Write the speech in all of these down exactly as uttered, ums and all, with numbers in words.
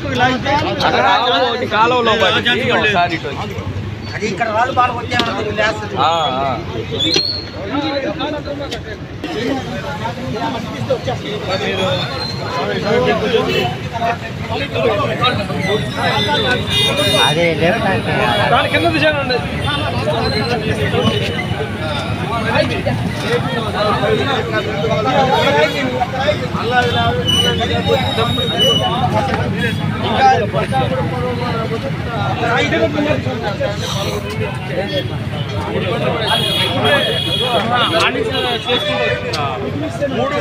కాలువలో ఒకసారి అది ఇక్కడ రాళ్ళు బాగా వచ్చాయని అదే దాని కింద దిశండి మూడు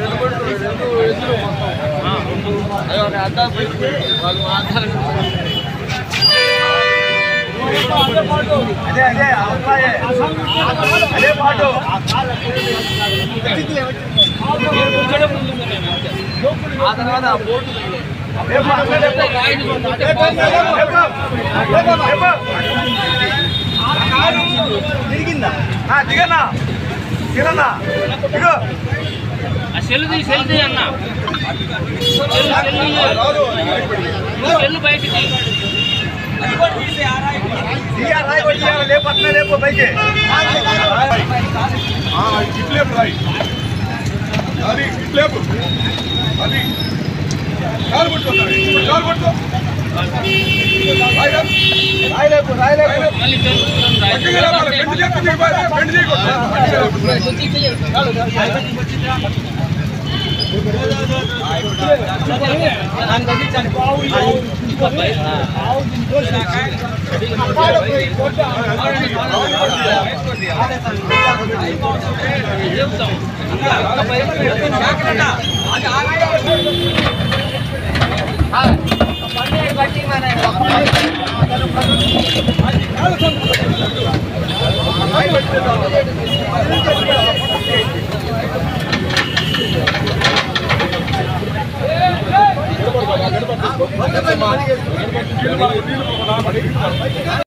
అదే అదే అబ్బాయే అదే పాటు ఆ తర్వాత బోర్డు తిరిగిందా దిగన్నా దిగన్నా దిగో సెల్లు సెల్లు అన్న సెల్లు బయటికి లేపట్లే లేపు పైకి ఇట్లేపు రాయి అది ఇట్లేపు అది కాలు పట్టుకోండి కాలు పట్టుకో రాయలేపు రాయలేపు